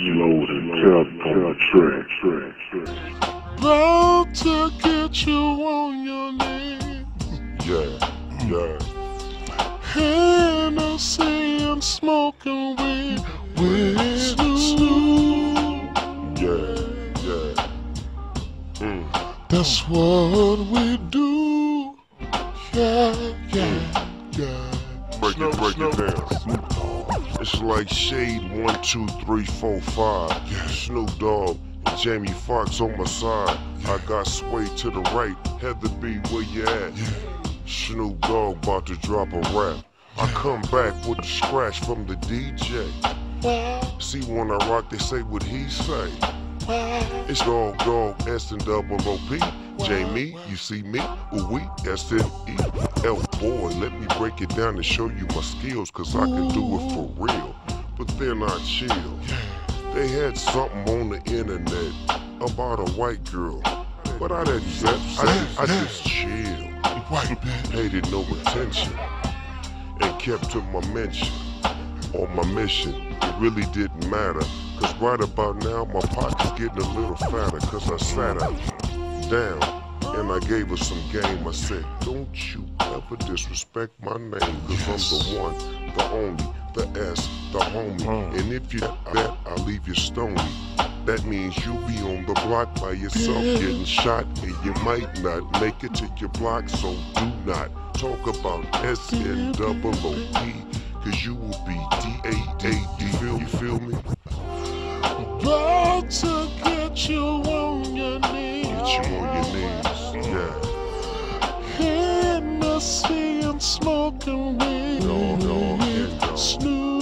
load and kept on the track. About to get you on your knees. Yeah. Hennessy and smoking weed with Snoop. Yeah. That's what we do. Yeah. Break it down. It's like shade 1, 2, 3, 4, 5. Yeah. Snoop Dogg, Jamie Foxx on my side. I got Sway to the right. Heather B, where you at? Yeah. Snoop Dogg about to drop a rap. I come back with a scratch from the DJ. See when I rock, they say what he say. It's Dog, S and double O-P. Jamie, you see me? Ooh-wee, S-N-E. Boy, let me break it down and show you my skills, cause I can do it for real. But then I chill. They had something on the internet about a white girl, but I didn't I just chill. Paid no attention and kept to my mention or my mission. It really didn't matter, cause right about now my pocket's getting a little fatter, cause I sat her down and I gave her some game. I said, don't you ever disrespect my name, cause I'm the one, the only, the S, the homie. And if you bet, I'll leave you stony. That means you'll be on the block by yourself getting shot, and you might not make it to your block, so do not talk about S-N-double-O-P, cause you will be D-A-A-D. You feel me? About to get you on your knees. Get you on your knees, yeah. Hennessy and smoking weed. Snoop.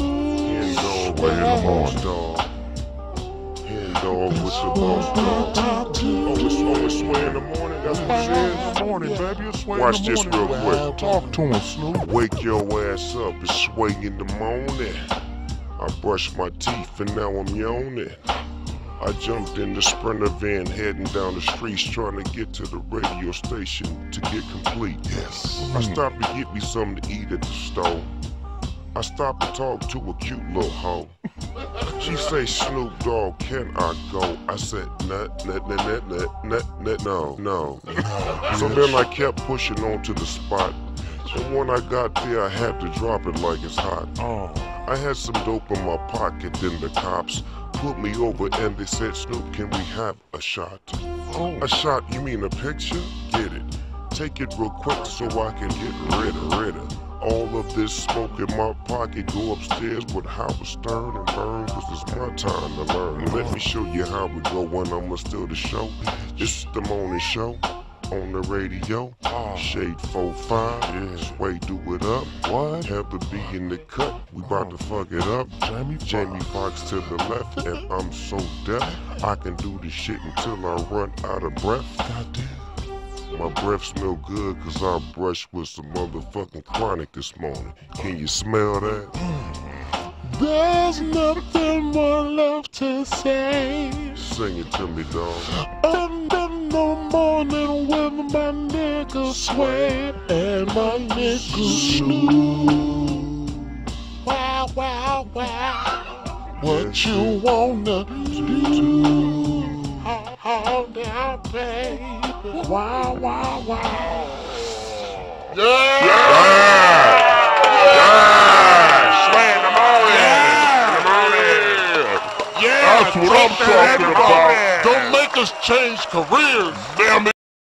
Dog. Hen dog with the boss dog. It's Sway in the morning. That's what it is. In the morning, baby. It's Sway Watch in the this morning. real quick. Talk to him, Snoop. Wake your ass up. It's Sway in the morning. I brushed my teeth and now I'm yawning. I jumped in the Sprinter van heading down the streets trying to get to the radio station to get complete. Yes. I stopped to get me something to eat at the store. I stopped to talk to a cute little hoe. She say, Snoop Dogg, can I go? I said, no. So then I kept pushing on to the spot. And when I got there, I had to drop it like it's hot. I had some dope in my pocket, then the cops put me over and they said, Snoop, can we have a shot? A shot, you mean a picture? Get it. Take it real quick so I can get rid of all of this smoke in my pocket. Go upstairs with Howard Stern and burn, cause it's my time to learn. Let me show you how we go when I'ma steal the show. It's the morning show on the radio. Shade 4-5, Sway do it up. What? Heather B in the cut, we about to fuck it up. Jamie Foxx to the left, and I'm so deaf I can do this shit until I run out of breath. My breath smell good cause I brushed with some motherfucking chronic this morning. Can you smell that? There's nothing more left to say. Sing it to me, dog. And in the morning with my nigga Sway and my nigga Snoop. Wow. What you wanna do? Hold down, baby. Wow. Yeah! Sway in the morning. That's what I'm talking about. Don't make us change careers, damn it.